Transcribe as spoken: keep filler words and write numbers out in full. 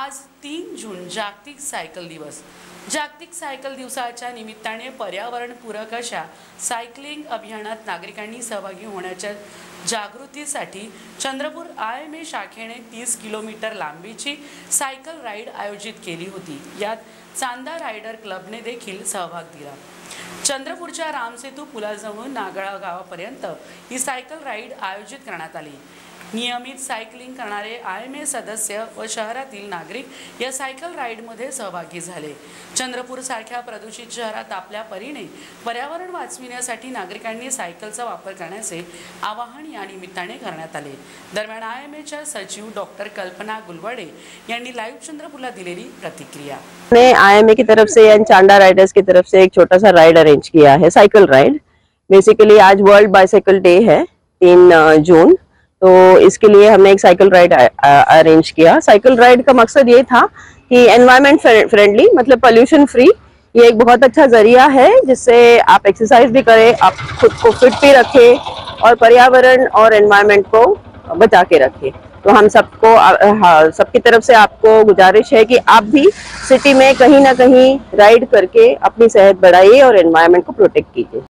आज तीन जून जागतिक सायकल दिवस। जागतिक सायकल दिवसाच्या निमित्ताने पर्यावरणपूरक अशा सायकलिंग अभियानात नागरिकांनी सहभागी होण्याच्या जागृतीसाठी चंद्रपूर आय एम ए शाखेने तीस किलोमीटर लांबीची सायकल राईड आयोजित केली होती। यात चांदा रायडर क्लबने देखील सहभाग दिला। चंद्रपूरच्या रामसेतू पुलाजवळून नागळा गावापर्यंत ही सायकल राईड आयोजित करण्यात आली। नियमित सायकलिंग करणारे आय एम ए सदस्य व शहरातील नागरिक या सायकल राईडमध्ये सहभागी झाले। चंद्रपूर सारख्या प्रदूषित शहरात आपल्या परीने पर्यावरण वाचविण्यासाठी नागरिकांनी सायकलचा वापर करण्याचे आवाहन या निमित्ताने करण्यात आले। दरम्यान आय एम एच्या सचिव डॉक्टर कल्पना गुलवडे यांनी लाइव चंद्रपूरला दिलेली प्रतिक्रिया। ने आई एम ए की तरफ से एंड चांदा राइडर्स की तरफ से एक छोटा सा राइड अरेंज किया है, साइकिल राइड। बेसिकली आज वर्ल्ड बाइसाइकिल डे है तीन जून, तो इसके लिए हमने एक साइकिल राइड अरेंज किया। साइकिल राइड का मकसद ये था कि एनवायरनमेंट फ्रेंडली, मतलब पोल्यूशन फ्री, ये एक बहुत अच्छा जरिया है जिससे आप एक्सरसाइज भी करें, आप खुद को फिट भी रखें और पर्यावरण और एनवायरनमेंट को बचा के रखें। तो हम सबको हाँ, सबकी तरफ से आपको गुजारिश है कि आप भी सिटी में कहीं ना कहीं राइड करके अपनी सेहत बढ़ाइए और एनवायरनमेंट को प्रोटेक्ट कीजिए।